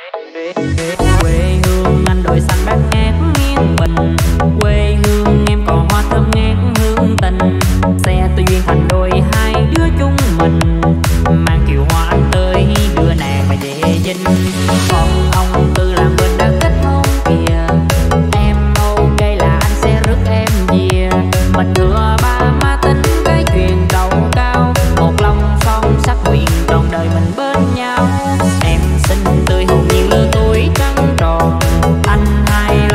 Quê hương anh đồi xanh bát ngát nghiêng mình, quê hương em còn hoa thơm ngát hương tình. Xe tôi duyên thành đôi hai đứa chúng mình, mang kiều hoa anh tới đưa nàng mà về dinh. Còn ông Tư làm bên đã kết hôn kìa, em ok là anh sẽ rước em về. Mình thừa ba má tính cái chuyện đầu cao, một lòng son sắc nguyện trọn đời mình bên nhau. Em xinh tươi hồn nhiên lứa tuổi trắng tròn, anh hai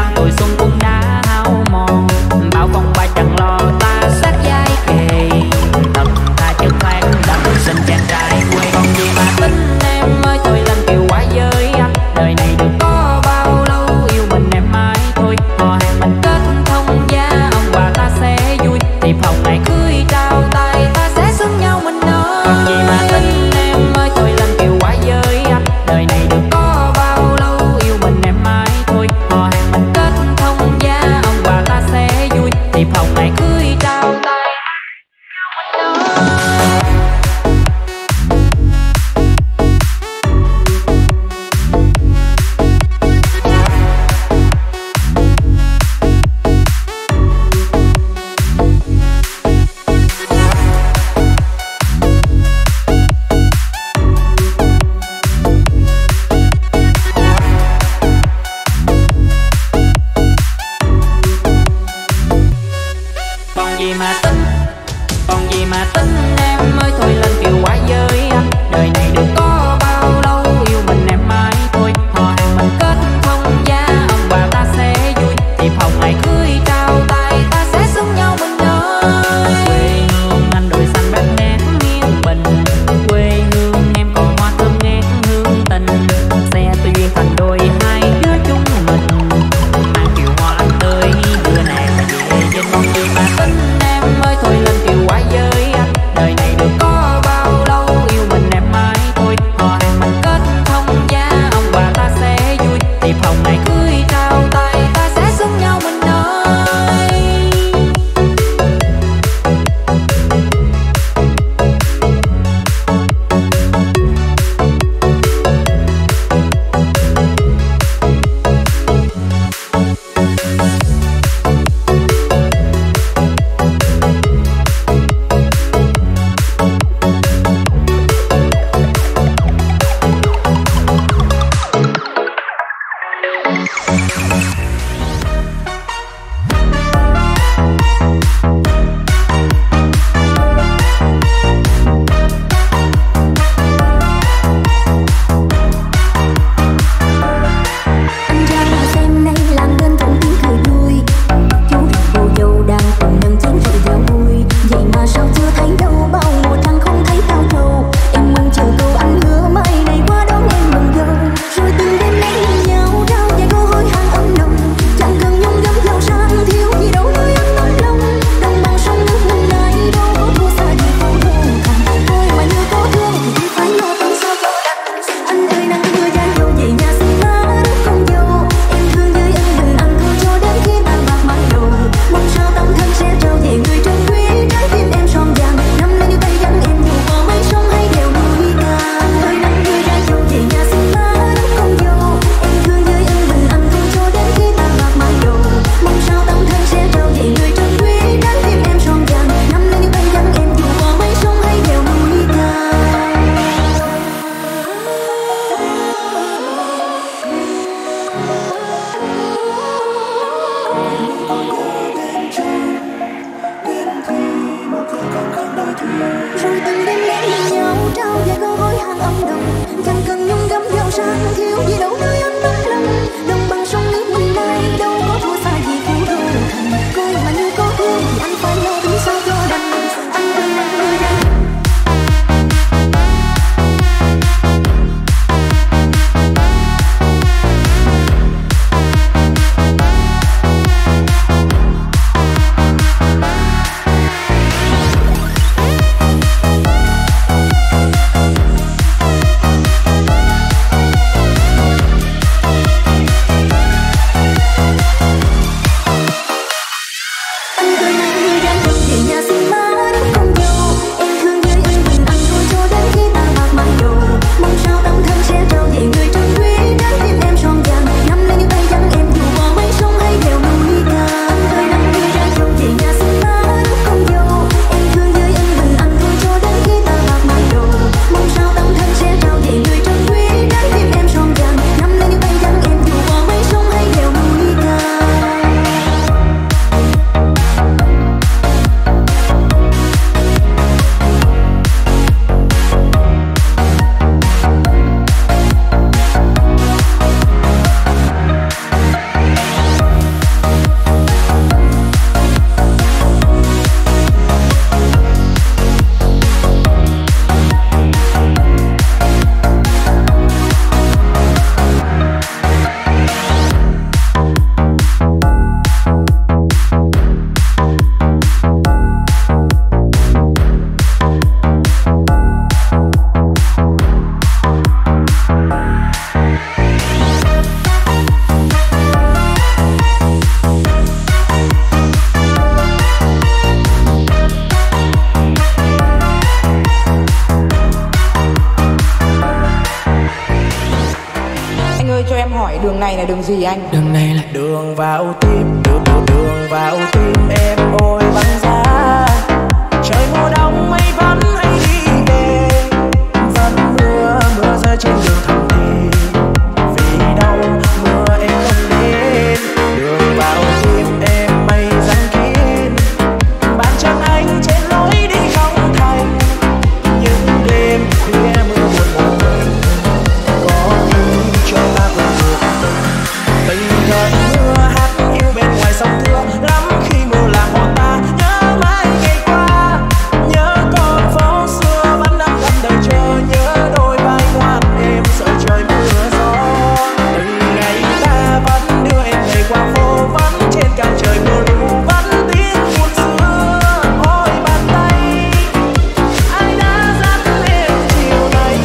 ơi cho em hỏi đường này là đường gì anh? Đường này là đường vào tim, đường vào tim em ôi băng giá. Trời mùa đông mây vẫn hay đi về, vẫn mưa rơi trên đường thầm thì vì đâu mưa em không đến. Đường vào tim em mây giăng kín, bàn chân anh trên lối đi không thành. Những đêm khuya mưa buồn một mình, có khi cho ta quên được từng cơn mưa hát yêu bên ngoài sông Thưa. Lắm khi mưa làm bọn ta nhớ mãi ngày qua, nhớ con phố xưa vẫn năm gần đời chờ, nhớ đôi vai ngoan em sợ trời mưa gió. Từng ngày ta vẫn đưa em về qua phố, vẫn trên cao trời mưa lũ, vẫn tiếng buồn xưa. Ôi bàn tay ai đã dắt em chiều nay.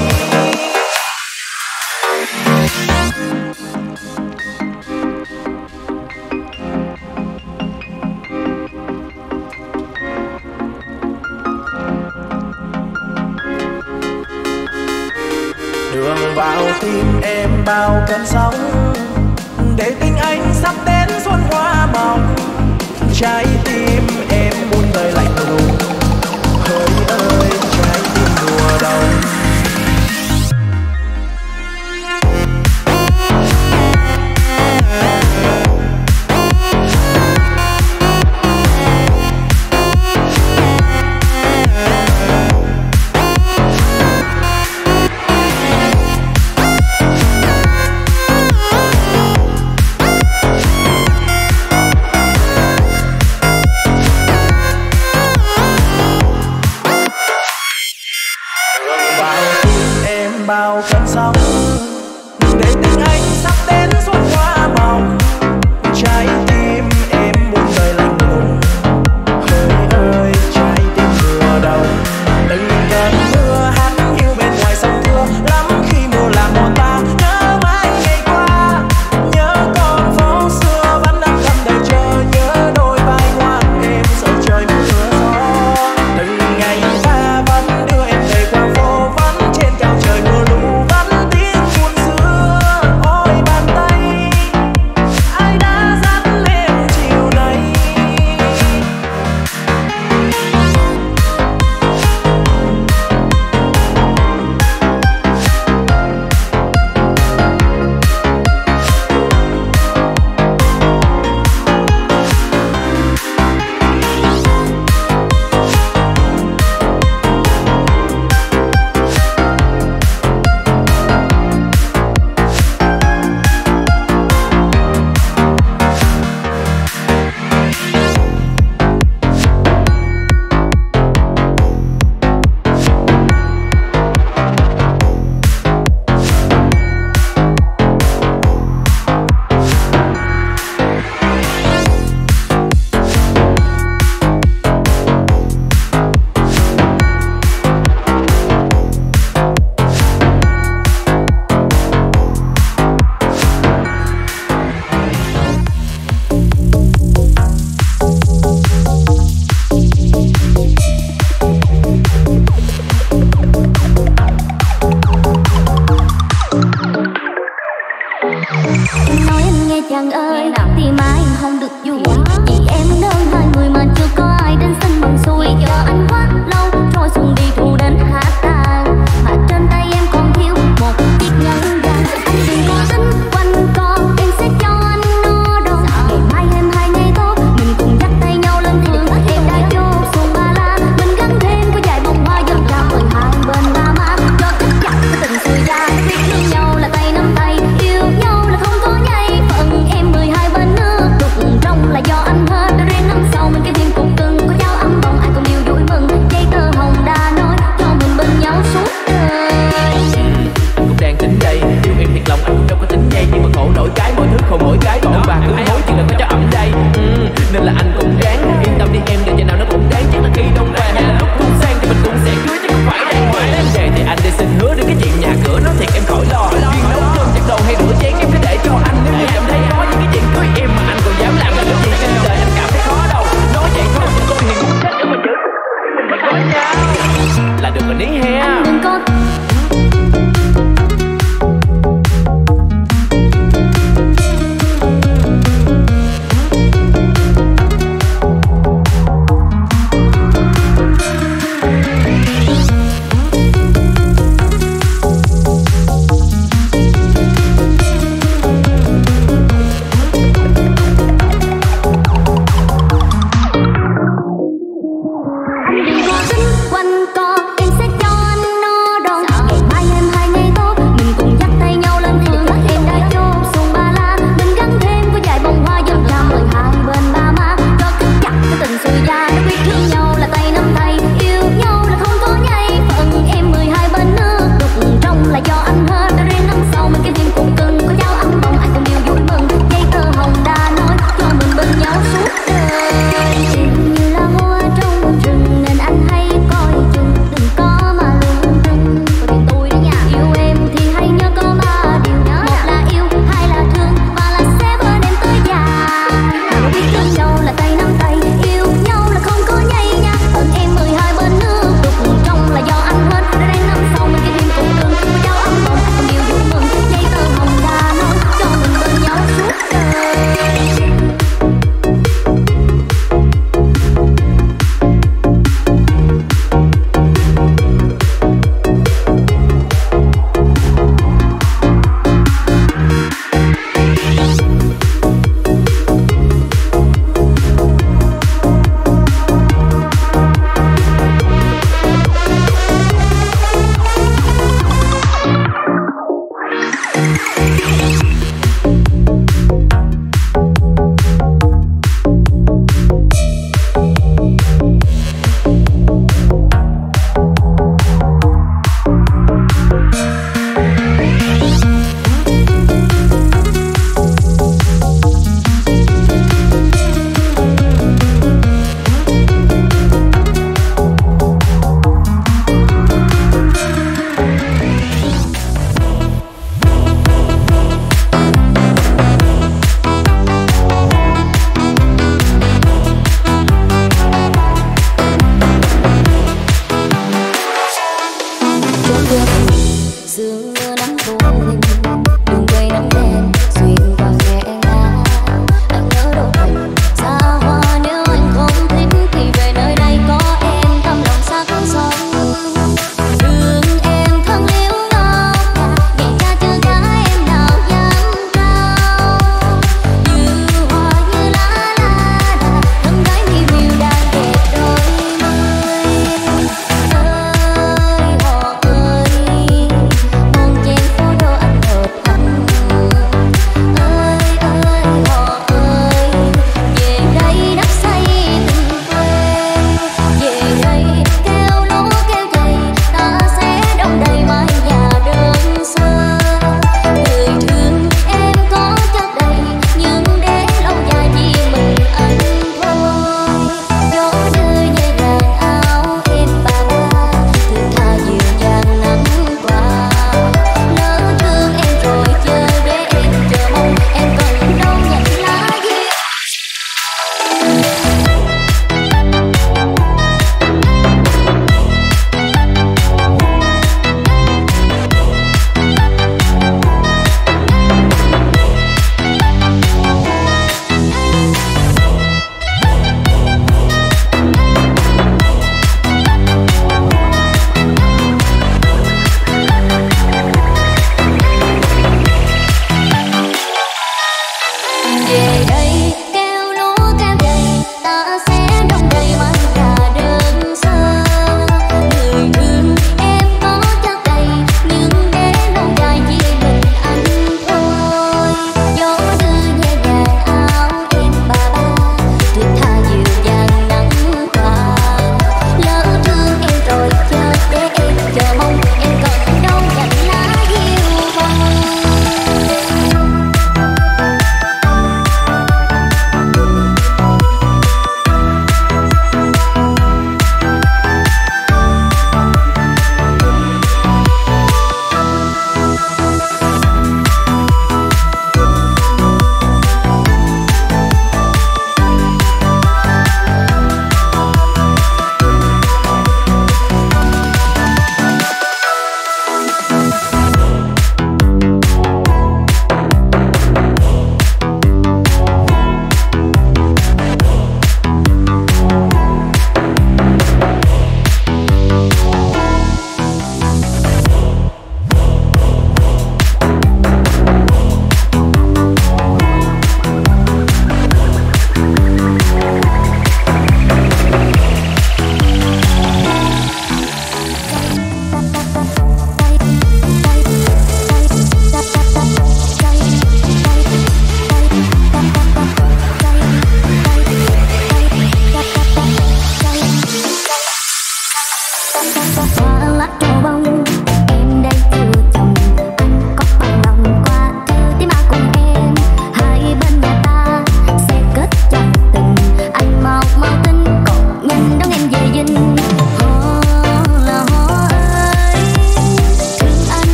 Đường vào tim em bao cơn sóng, để tình anh sắp đến xuân hoa mộng. Trái tim em muôn đời lạnh lùng, hỡi ơi trái tim mùa đông. Bao cơn sóng, để tình anh sắp đến xuân hoa mộng. Trái tim em muôn đời lạnh lùng, hỡi ơi trái tim mùa đông. Từng cơn mưa hát hiu bên ngoài sông Thưa, lắm khi mưa làm bọn ta nhớ mãi ngày qua, nhớ con phố xưa vẫn năm gần đời chờ, nhớ đôi vai ngoan em sợ trời mưa gió. Từng ngày ta vẫn đưa em về qua phố, vẫn trên cao trời mưa lũ, vẫn tiếng buồn xưa. Ôi bàn tay ai đã dắt em chiều nay. Em nói anh nghe chàng ơi, thì mai không được vui, vì em đơn hai người mà chưa có ai đến xin bằng xuôi. Chờ anh quá lâu rồi xuân đi thu đến hạ tàn, mà trên tay em còn thiếu một chiếc nhẫn vàng. Anh đừng có tính quanh co, em sẽ cho anh no đâu. Ngày mai em hai ngày tốt, mình cùng dắt tay nhau lên phường. Em đã vô xuồng ba la, mình gắn thêm có vài bông hoa dần ra mời hai bên ba má, cho chắc chắn cái tình xưa ra. Biết thương nhau là tay nắm tay, yêu nhau là không có nhây. Phận em 12 bên nước, đục trong là do anh hết. Đã riêng năm sau mình cái thêm cục cưng, có nhau âm vòng ai cũng yêu vui mừng. Dây tơ hồng đã nói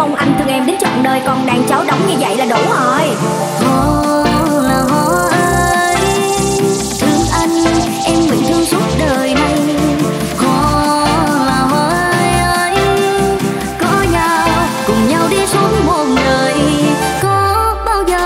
mong anh thương em đến trọn đời, còn đàn cháu đóng như vậy là đủ rồi. Hò là hò ơi, thương anh em nguyện thương suốt đời này. Hò là hò ơi, có nhau cùng nhau đi suốt một đời, có bao giờ.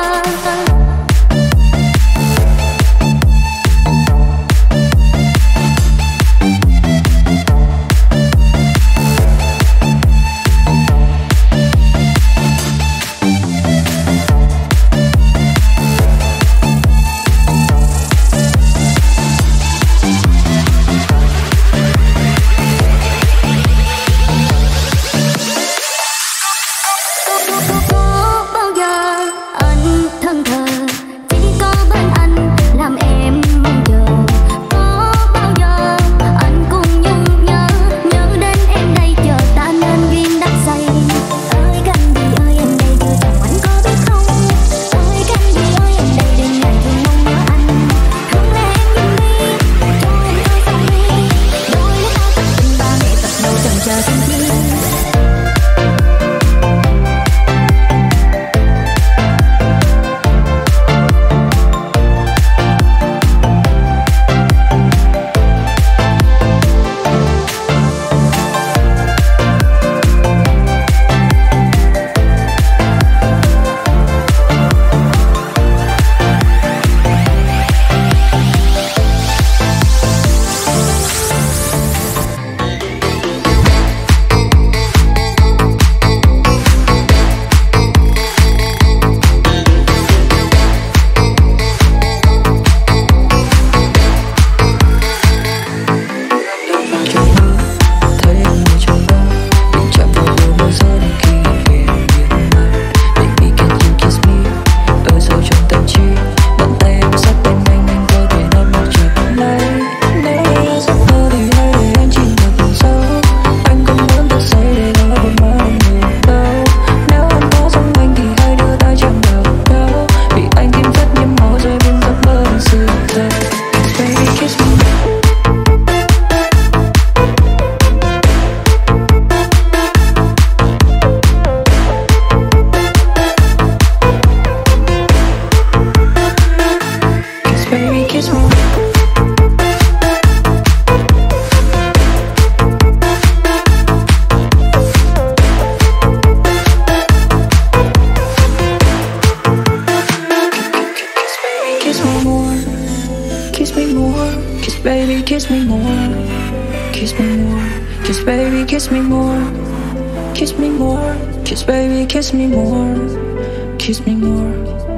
kiss me more, kiss me more, kiss baby, kiss me more, kiss me more, kiss baby, kiss me more, kiss me more.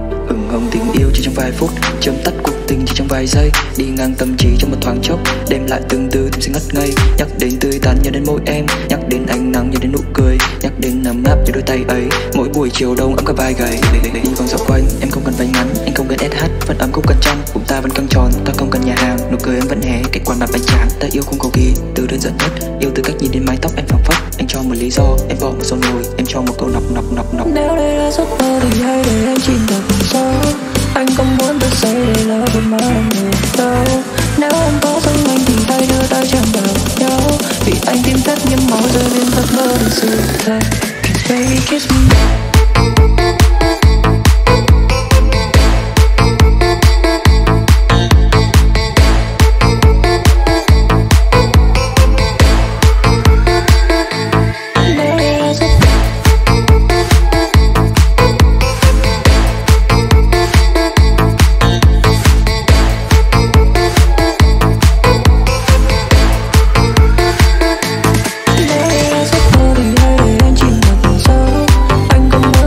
Ông tình yêu chỉ trong vài phút, chấm tắt cuộc tình chỉ trong vài giây, đi ngang tâm trí trong một thoáng chốc, đêm lại từng từ tim sinh ngất ngây. Nhắc đến tươi tắn nhớ đến môi em, nhắc đến ánh nắng nhớ đến nụ cười, nhắc đến ấm áp như đôi tay ấy. Mỗi buổi chiều đông ấm cả vai gầy, nhìn vòng dạo quanh em không cần váy ngắn, anh không cần SH, vẫn ấm không cần trăng, bụng ta vẫn căng tròn, ta không cần nhà hàng, nụ cười em vẫn hé, cách quán mặt bánh tráng. Ta yêu không cầu kỳ, từ đơn giản nhất, yêu từ cách nhìn đến mái tóc em phẳng phất. Anh cho một lý do, em bỏ một dầu nồi, em cho một câu nọc nọc nọc nọc. Nếu đây là giấc mơ thì hãy để em chìm vào vùng sâu. Anh không muốn thức dậy để lỡ một mà em ngủ đâu. Nếu em có giống anh thì hãy đưa tay chạm vào nhau, vì anh tìm cách nhấm máu rơi bên giấc mơ thật sự thật. Kiss baby, kiss me. Anh không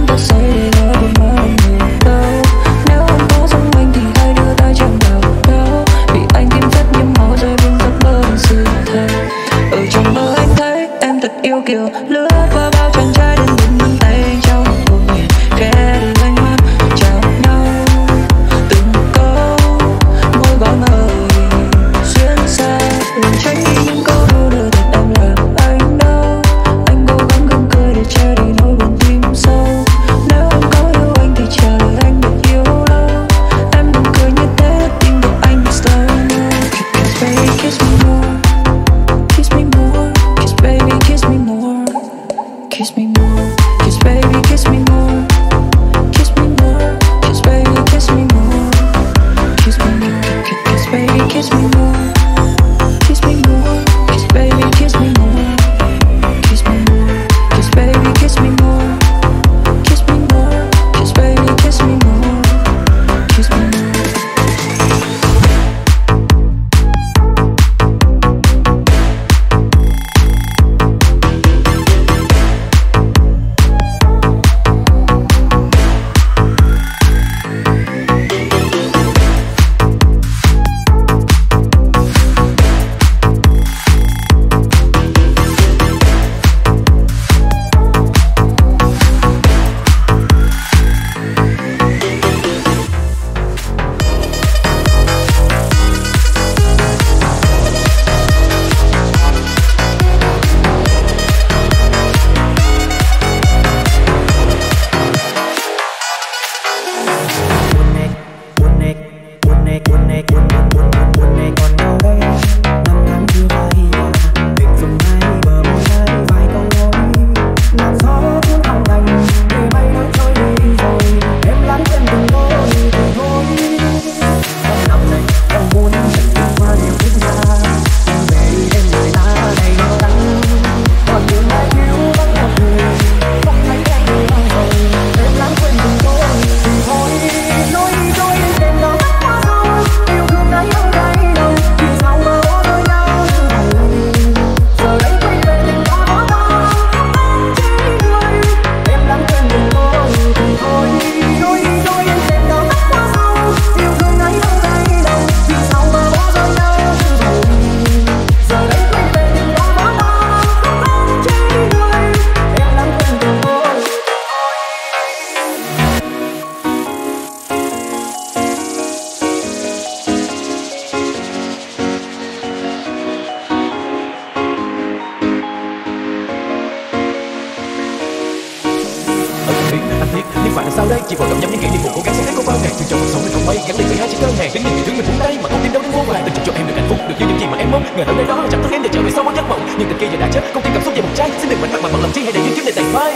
biệt. Nhưng phải làm sao đây, chỉ vội gặm nhấm những kỷ niệm buồn, cố gắng sẽ thấy có bao ngày trường trong cuộc sống mình không may gắn liền với hai chữ đơn hàng. Đến những người thương mình buông tay mà không tin đâu đến vô vàng, từng chúc cho em được hạnh phúc, được như những gì mà em mong. Ngờ đâu đây đó chẳng thức em để trở về sau mỗi giấc mộng, nhưng tình kia giờ đã chết, không tin cảm xúc về một trai. Xin đừng mạnh mặt mà bằng lòng chi hay để những kiếp này tàn phai.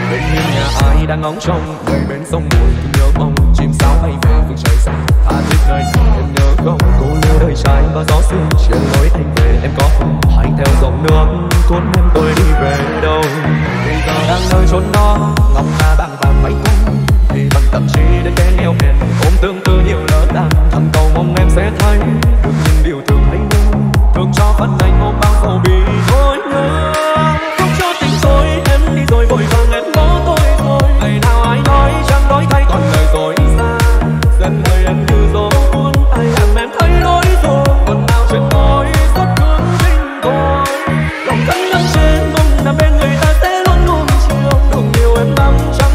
bên hiên nhà ai đang ngóng trông, người bên sông buồn cứ nhớ mong chim sao bay về phương trời xanh. Tha thiết nơi em nhớ không, cô liêu đời trai và gió sương chiều lối anh về em có không, hãy theo dòng nước cuốn em tôi đi về đâu. Bây giờ đang nơi chốn đó ngọc ngà bảng vàng bay quanh, thì bằng tâm trí đến cái neo hẹn ôm tương tư nhiều lỡ tàn. Thầm cầu mong em sẽ thấy được những điều thường hay nhớ, thương cho phận anh ôm bao sầu bi thôi nhớ. Không cho tình tôi em đi rồi vội vàng em bỏ tôi thôi. Ngày nào ai nói chẳng đổi thay toàn lời dối xa, dần đời em như gió cuốn ai làm em thấy lối rồi. Còn nào chuyện tôi rất thương tình tôi, lòng thân nằm trên mông nằm bên người ta sẽ luôn luôn chiều. Đừng điều em lắm.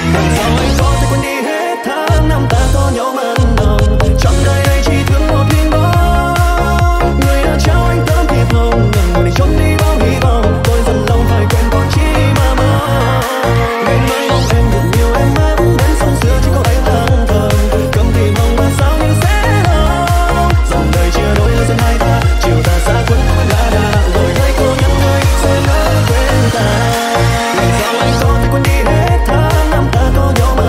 Làm sao anh có thể quên đi hết tháng năm ta có nhau mặn nồng, trong đời này chỉ thương một mình bóng. Người đã trao anh tấm thiệp hồng, người để trốn đi bao hy vọng. Tôi dần lòng phải quên còn chi mà mong. Ngày mai mong em được nhiều em mắt, đến sông xưa chỉ có anh lang thang. Cầm tìm hồng mà sao như sẽ đâu. Dòng đời chia đôi giữa hai ta, chiều ta xa quên quên đã đã. Rồi thấy cô nhắn người sẽ ngỡ quên ta. Làm sao anh có thể quên đi hết tháng năm ta có nhau.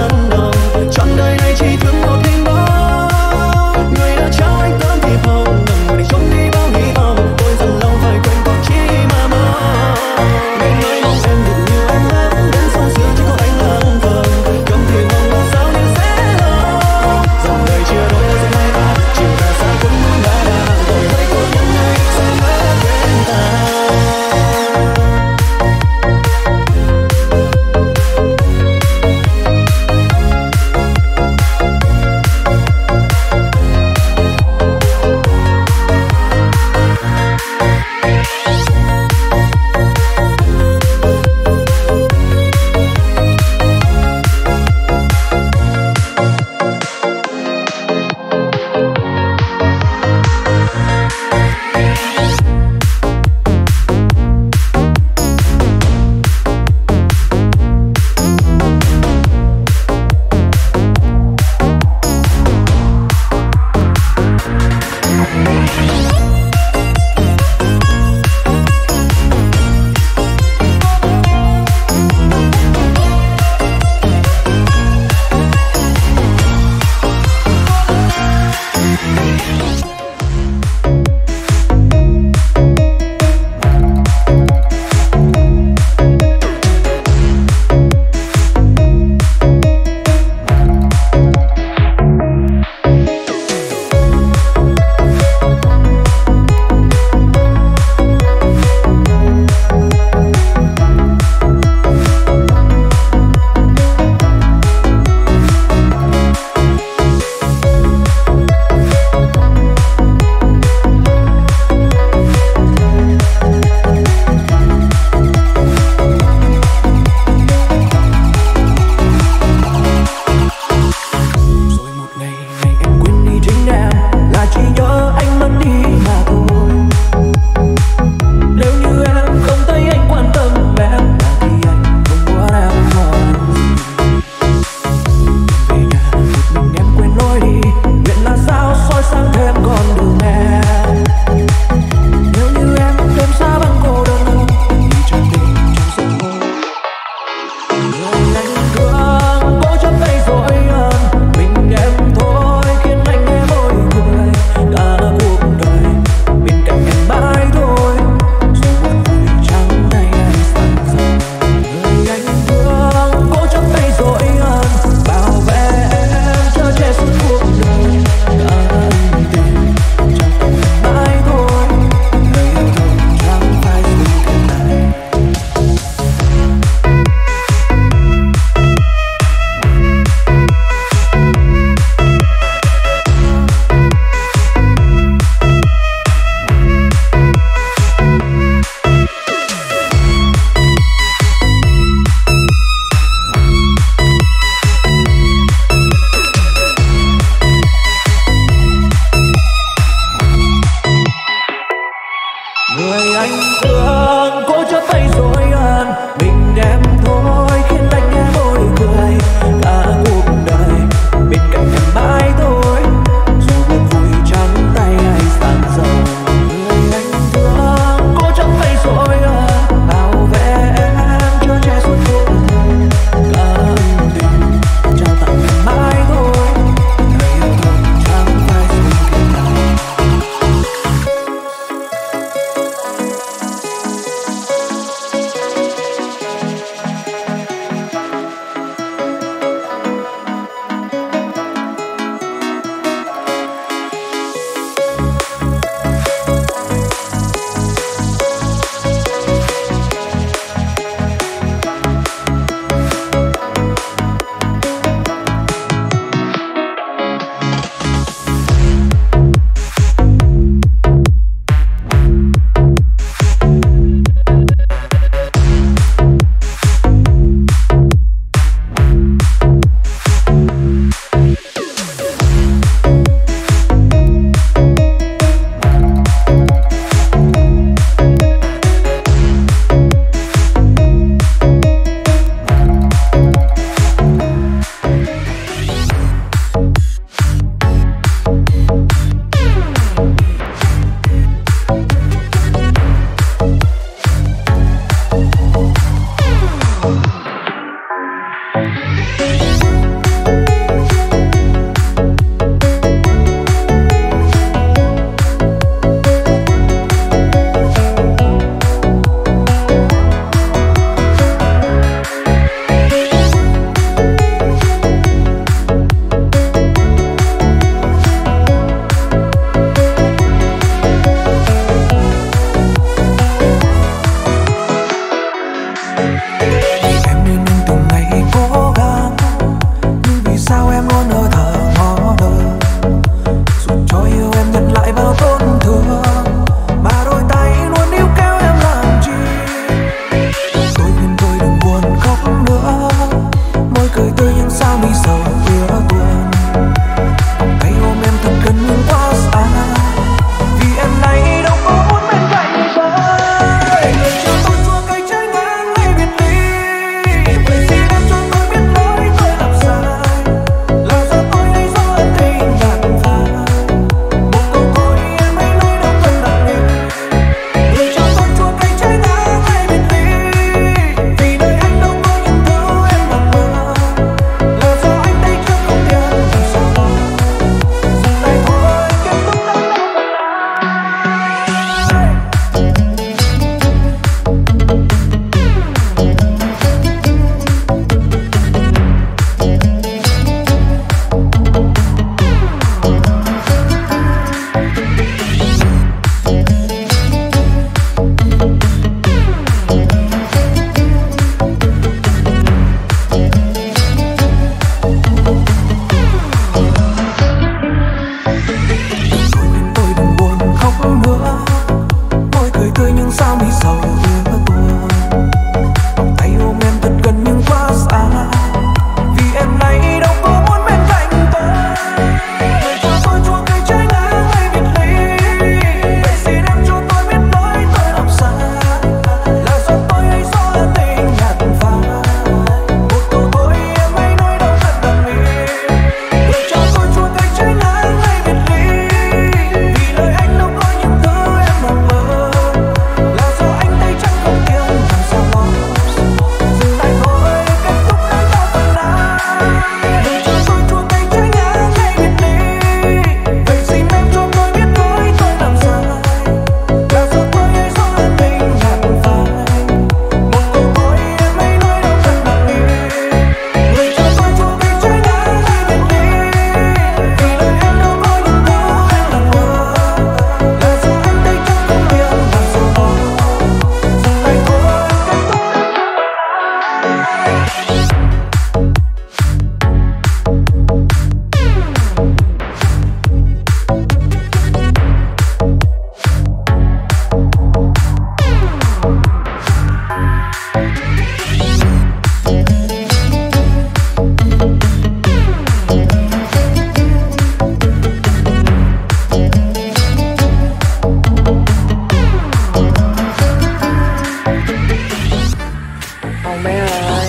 ơi.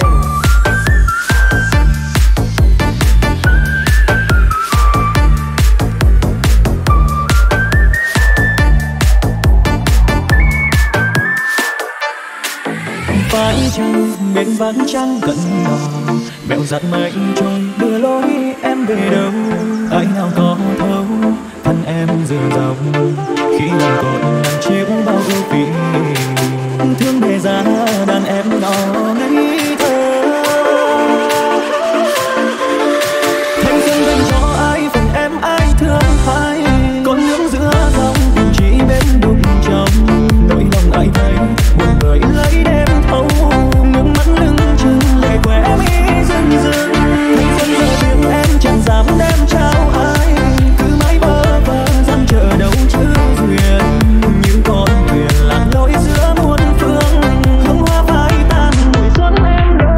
Phải chăng bên vắng trăng cận mò bèo dạt mây trôi đưa lối em về đâu, ai nào có thấu thân em dường dòng khi lòng còn nằm chiếu bao ưu phiền thương để ra đàn em nhỏ ngây thơ. Thanh xuân dành cho ai phần em ai thương ai, con nước giữa dòng cùng chỉ bên đụng trong nỗi lòng ai thấy buồn người lấy đêm thâu nước mắt lưng chừng lệ quẻ mi rưng rưng. Thanh xuân giờ tiếng em chẳng dám đem trao ai, cứ mãi bơ vơ dám chờ đâu chứ duyên như con thuyền lạc lối giữa muôn phương hương hoa phai tàn mùi xuân em đợi.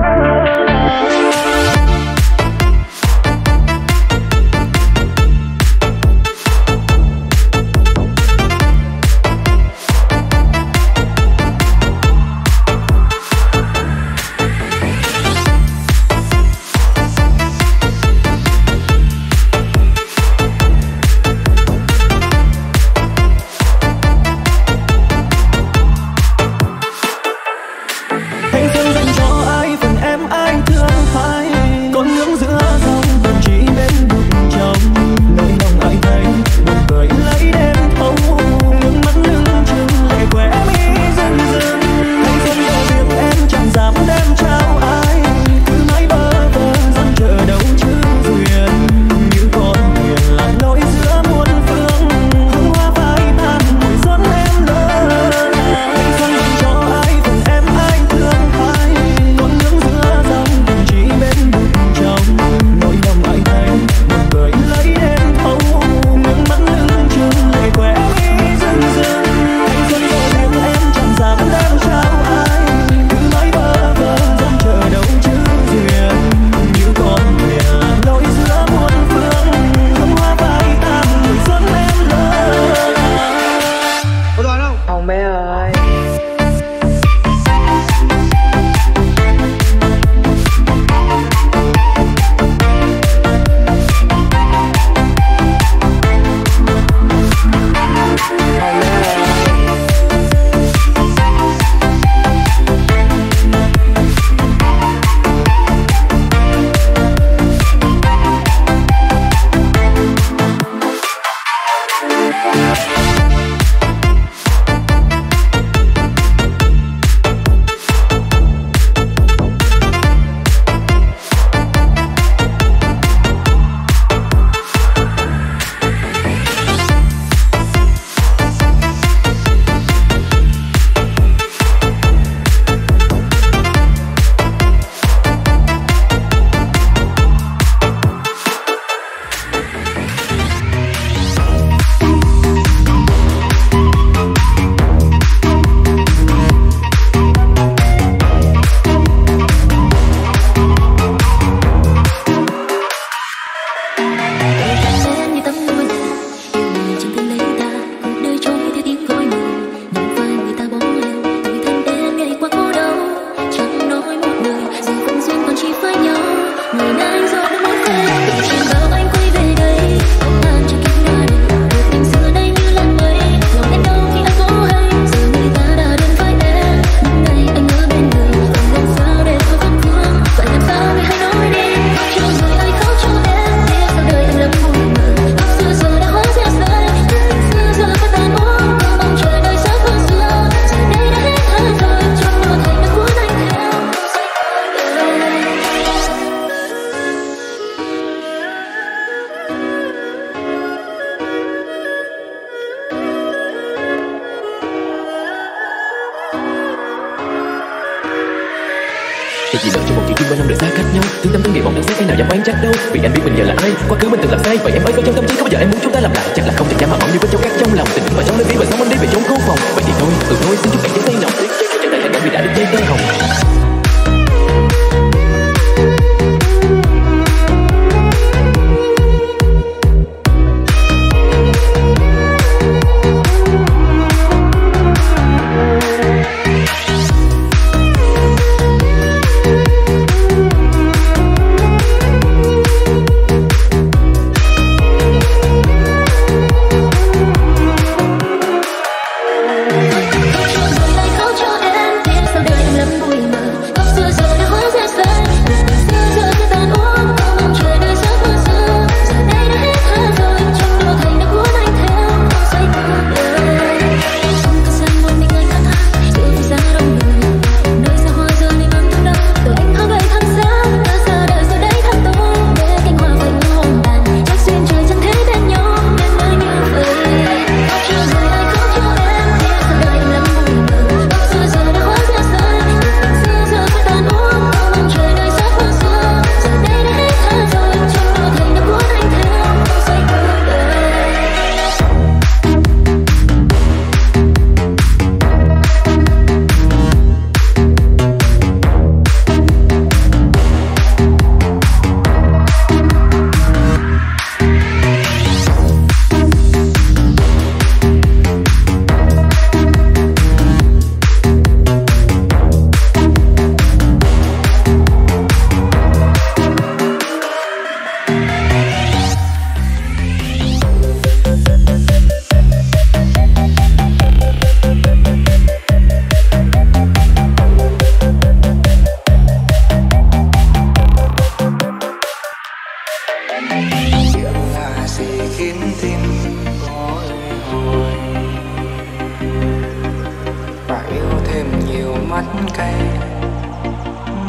Việc gì đợi cho một chuyện chung bao năm đời xa cách nhau, thương tâm thương nghĩ bọn đang xét ai nào dám oán trách đâu. Vì anh biết mình giờ là ai, quá khứ mình từng làm sai. Vậy em ơi có trong tâm trí có bao giờ em muốn chúng ta làm lại? Chắc là không thể dám mà mỏng như bên trong các trong lòng. Tình và trong lên đi và sống anh đi về chốn khô phòng. Vậy thì thôi, thôi xin chúc bạn giấy tay nồng tuyết cho trở lại hạnh vì đã được dây tay hồng.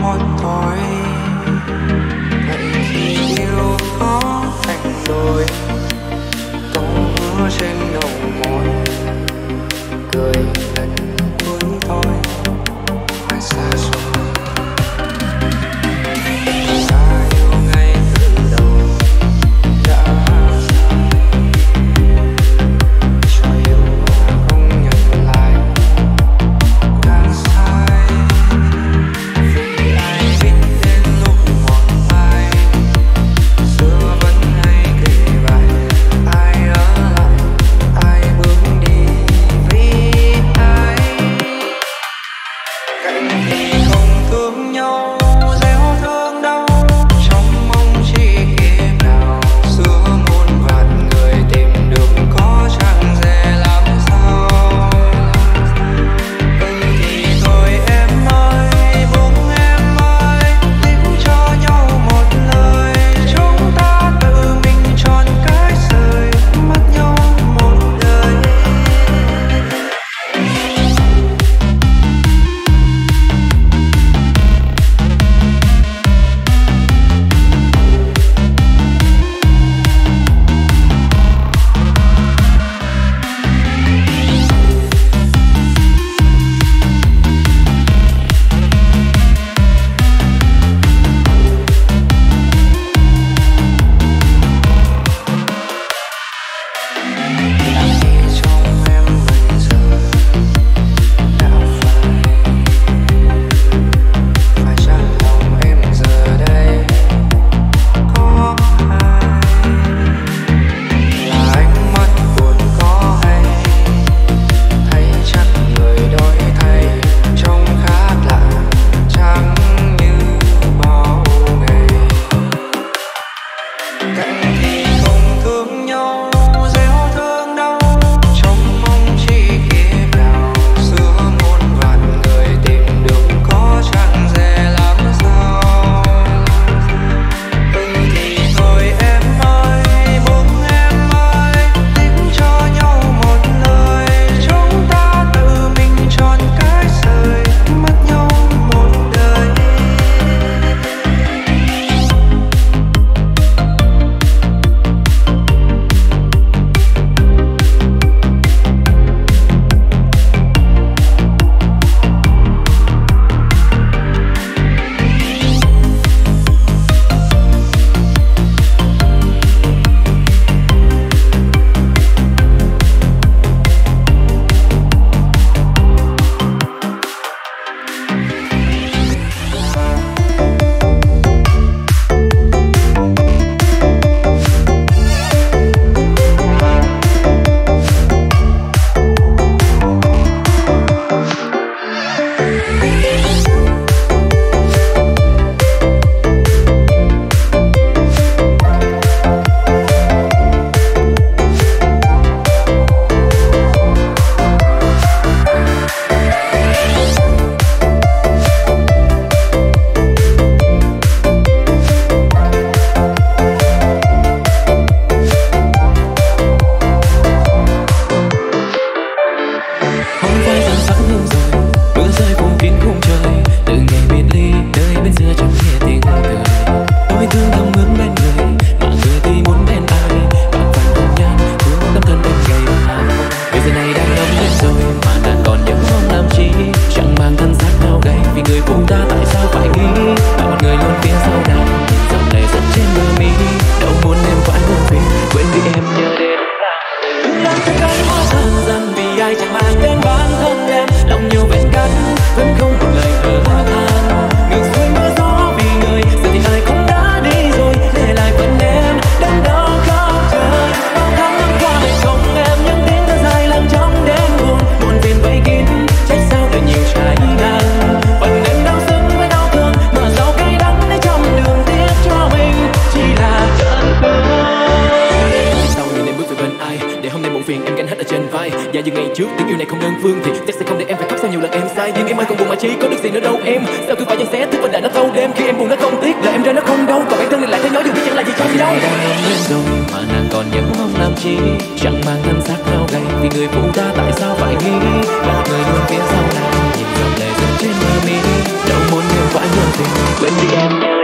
một thôi. Vậy thì yêu có thành đôi, tô mưa trên đầu môi, cười lần cuối thôi phải xa xôi. Ta yêu ngay từ đầu đã sai, cho yêu mà không nhận lại càng sai. Vì ai biết đến lúc một mai xưa vẫn hay kể bài, ai ở lại ai bước đi vì ai. Cạnh thì không thương nhau gieo thương đau, trong mong chi kiếp nào xưa muôn vàn người tìm được có chẳng dễ làm sao. Thì thôi em ơi, buông em ơi, tính cho nhau một lời, chúng ta tự mình chọn cái rời, mất nhau một đời. Làm gì trong em bây giờ đã phải chăng lòng em giờ đây có ai? Là ánh mắt buồn có hay thấy chắc người đổi thay, trông khác lạ chẳng như bao ngày. Cạnh thì không thương nhau gieo thương đau, trong mong chi kiếp nào xưa muôn vàn người tìm được có chẳng dễ làm sao. Thì thôi em ơi, buông em ơi, tính cho nhau một lời, chúng ta tự mình chọn cái rời, mất nhau một đời. Không phải rằng sẵn hương rồi, mưa rơi phủ kín khung trời, từ ngày biệt ly nơi bên xưa chẳng nghe tiếng cười. Tôi thương thầm hướng bên người, mà người thì muốn bên ai, bạn phải cùng nhan thương tấm thân em gầy hao. Người giờ này đang ấm lên rồi, mà nàng còn nhớ mong làm chi, chẳng mang thân xác nào gầy, vì người phụ ta tại sao phải nghĩ bạn một người luôn phía sau nàng, nhìn dòng lệ rất trên bờ mi, đâu muốn em phải buồn phiền, quên đi em nhớ đến đang thấy cánh hoa dần dần, vì ai chẳng mang đến bản thân em, lòng nhiều vết cắt vẫn không một lời thở than. Ngược xuôi mưa gió vì người, giờ thì ai cũng đã đi rồi, để lại phần em đang đau khóc trời. Bao tháng năm qua mình không em, những tiếng thở dài lặng trong đêm buồn, buồn phiền vây kín trách sao đời nhiều trái ngang. Phần em đau xứng với đau thương, mà sao cay đắng để trong đường tiếc cho mình chỉ là cơn mưa. Sau nhìn em bước về bên ai, để hôm nay muộn phiền em gánh hết ở trên vai. Và như ngày trước tiếng yêu này không đơn phương thì chắc sẽ không để em phải khóc sau nhiều lần em sai. Nhưng em ơi còn buồn mà chi có được gì nữa đâu em, sao cứ phải dằn xé thức và đợi nó thâu đêm. Khi em buồn nó không tiếc là em ra nó không đâu, còn bản thân thì lại thấy nhói dù biết chẳng là gì trong gì đâu. Đang ấm lên rồi mà nàng còn nhớ mong làm chi, chẳng mang thân xác nào gầy, vì người phụ ta tại sao phải nghĩ là một người luôn phía sau nàng, nhìn dòng lệ rơi trên bờ mi, đâu muốn em phải buồn phiền. bên đi em như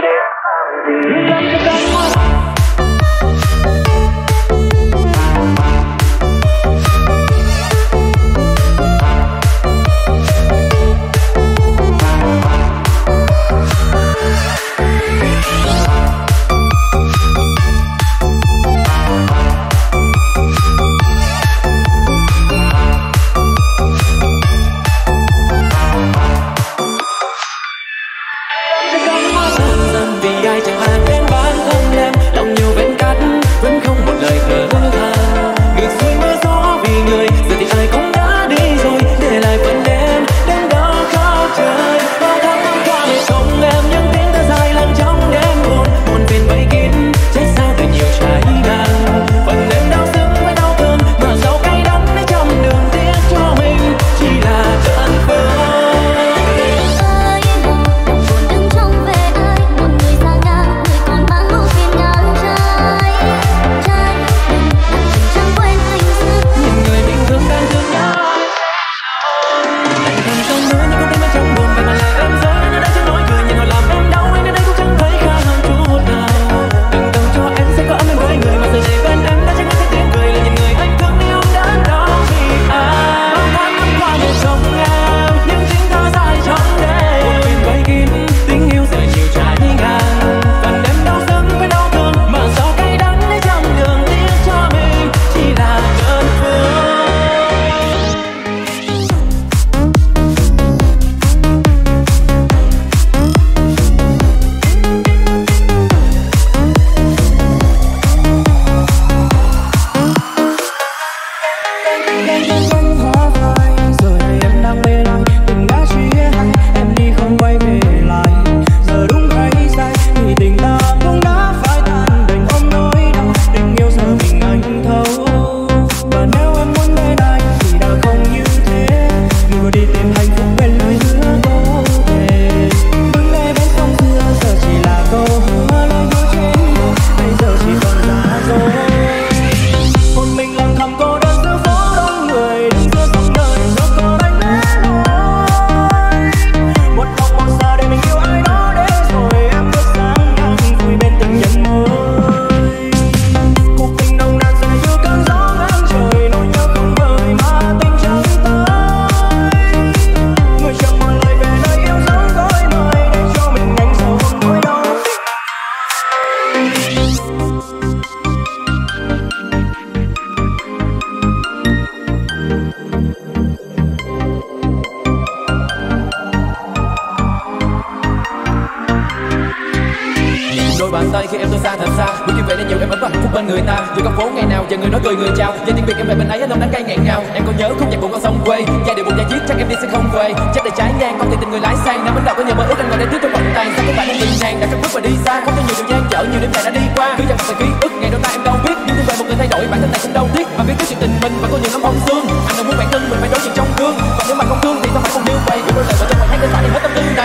bàn tay khi em tôi xa thật xa, bước đi về nên nhiều em vẫn có hạnh phúc bên người ta. Giữa con phố ngày nào giờ người nói cười người chào, giờ tiếng Việt em về bên ấy lòng đắng cay nghẹn ngào. Em còn nhớ khúc nhạc của con sông quê, giai điệu buồn da diết chắc em đi sẽ không về. Chết đầy trái ngang con thì tình người lái sang, nắm bánh đầu có nhiều mơ ước anh ngồi đây tiếc trong vòng tay. Sao các bạn đang bình hàng đã cất bước và đi xa, không có nhiều điều gian dở nhiều đêm dài đã đi qua. Cứ dòng một ký ức ngày đôi ta em đâu biết, nhưng thương về một người thay đổi bản thân này cũng đâu tiếc. Mà biết cái chuyện tình mình và có nhiều lắm ong xương, anh đâu muốn bản thân mình phải đối diện trong gương. Còn nếu mà không thương thì sao phải cùng như vậy, đôi lời vợ chồng mình thấy tại hết tâm tư này.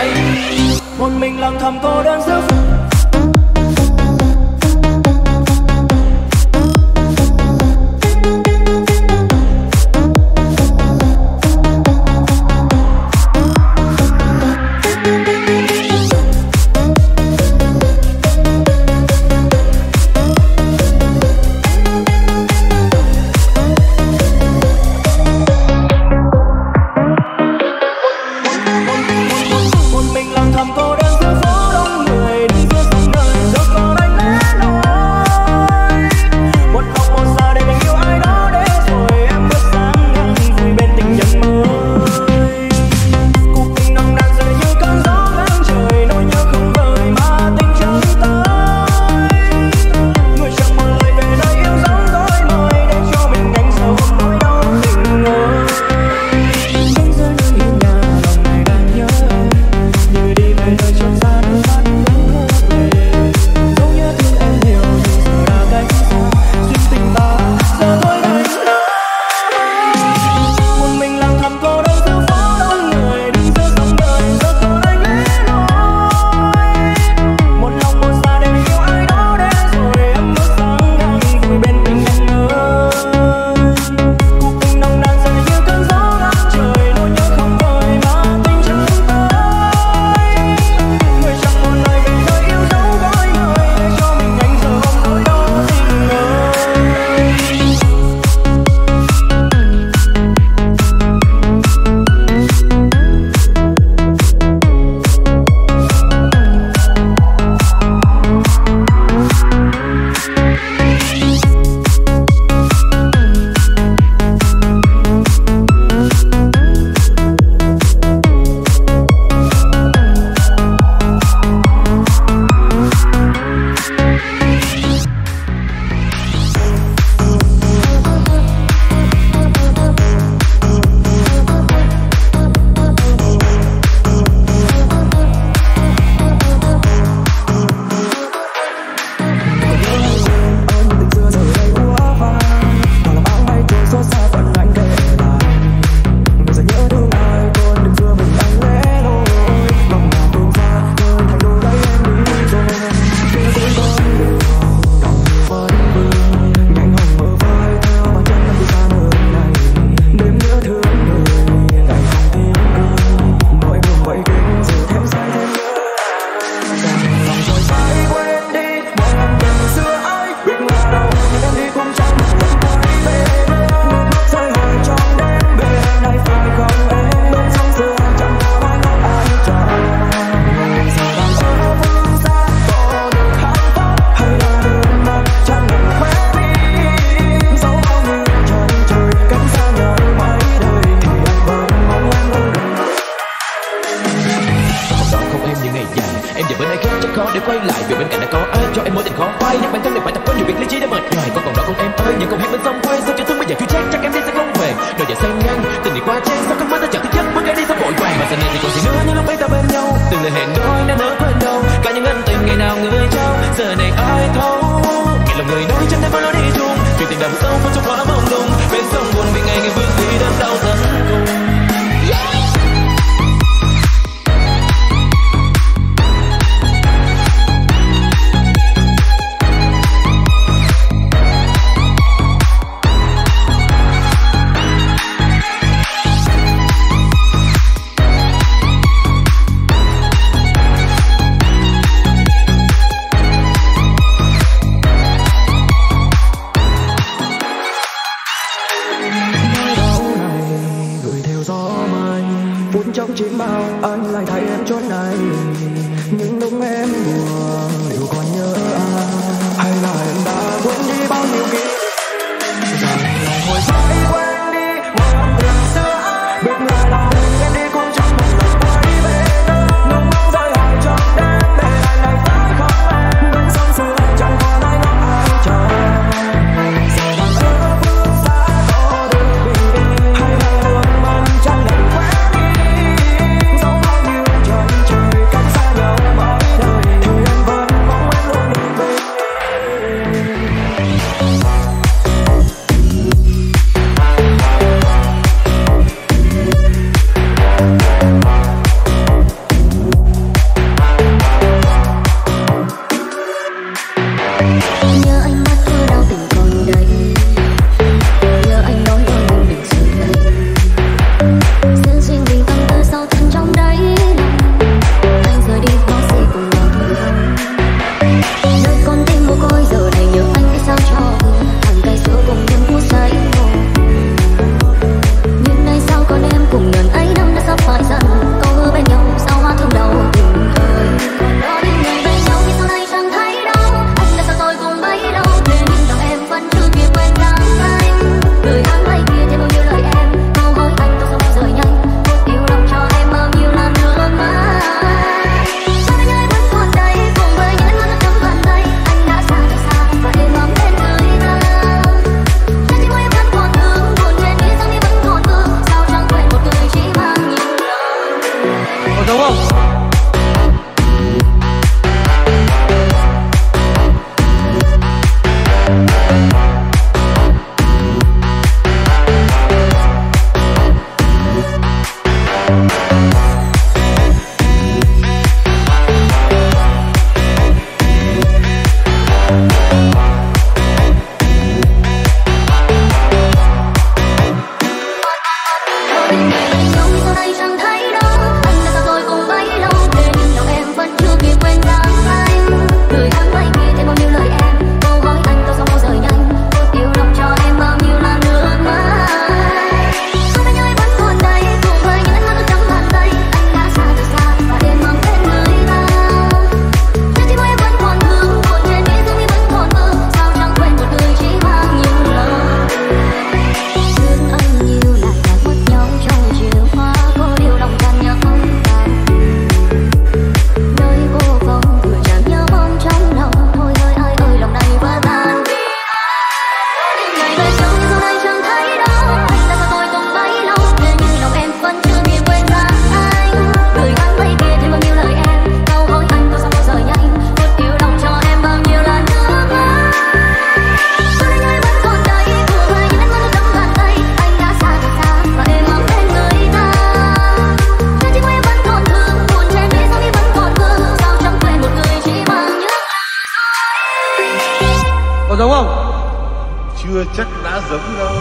Một mình lặng thầm cô đơn giữa phố đông người đứng giờ bên ai khác chắc khó để quay lại, vì bên cạnh đã có ai cho em mối tình khó phai. Nhắc bản thân đừng phải tập quên nhiều việc lý trí đã mệt nhoài. Con còn đó con em ơi, những câu hát bên sông quê sao chưa thương bây giờ chưa chết, chắc em đi sẽ không về. Đời giờ sang ngang tình đi qua chen, sao cơn mưa ta chẳng thức giấc bước cái đi sao vội vàng. Mà giờ này thì còn gì nữa những lúc ấy ta bên nhau, từng lời hẹn đôi đã nỡ quên đâu. Cả những ân tình ngày nào người trao, giờ này ai thấu. Kể lòng người nói chẳng thể vẫn nói đi chung, chuyện tình đậm sâu không cho quá mong lung. Bên sông buồn vì ngày ngày bước đi đơn đau tận cùng. Trong chim bao anh lại thấy em chốn này, những lúc em buồn dù còn nhớ ai, hay là em đã quên đi bao nhiêu kỷ niệm. Giờ này hồi say quên đi mọi ân tình xưa, bên lại lòng em đi cũng chẳng một lần quay về. Ngóng mong rơi hỏi trong đêm để lại này tới không em, bên sông xưa chẳng còn ai ngóng ai chờ. Giờ đang ở phương xa có được bình yên, hay là đường mong chẳng để quên. Giống không? Chưa chắc đã giống đâu.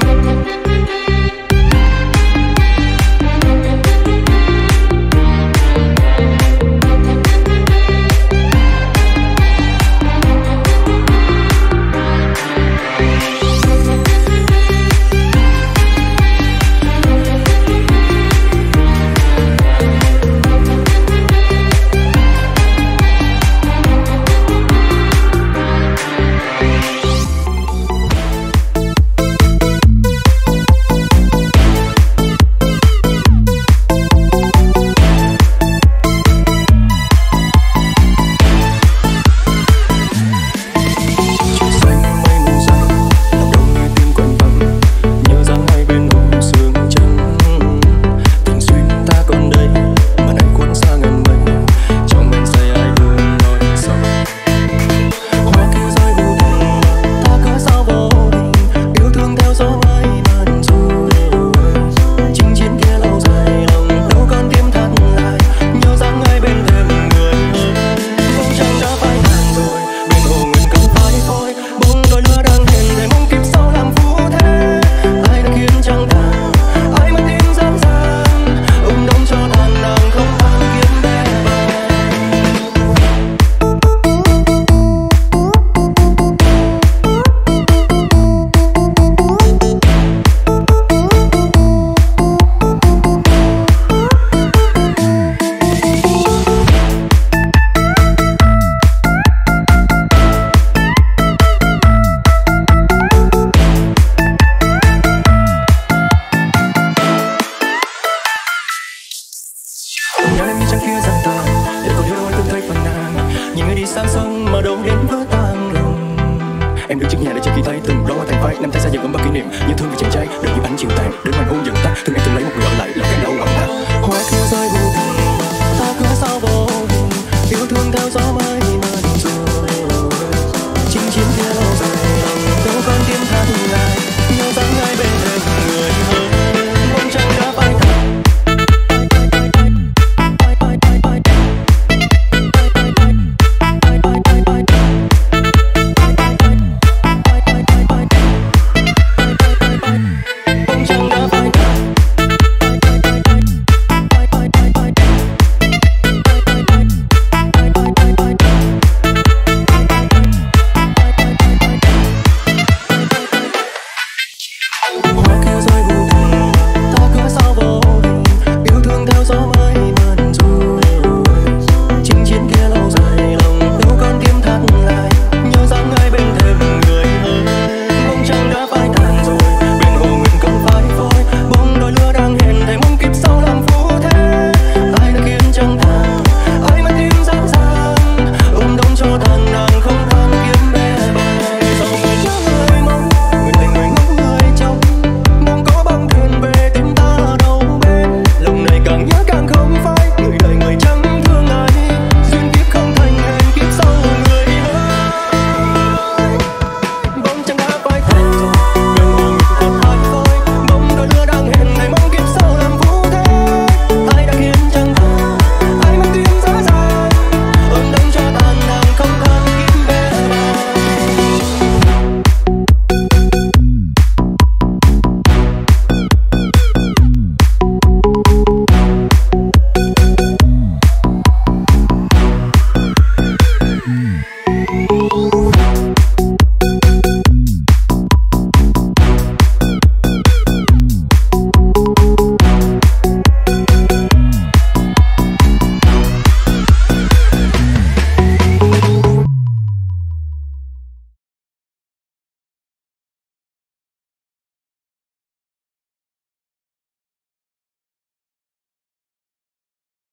nhìn người đi sang sông mà đâu đến vỡ tan lòng. Em đứng trước nhà để chờ khi thấy từng đóa hoa thành phai, năm tháng xa dần ấm bao kỷ niệm như thương về chàng trai. Đợi như ánh chiều tàn đến hoàng hôn dần tắt, thương em từng lấy một người ở lại lòng em đau quặn thắt. Hoa kia rơi vô tình, ta cứ sao vô hình, yêu thương theo gió mây.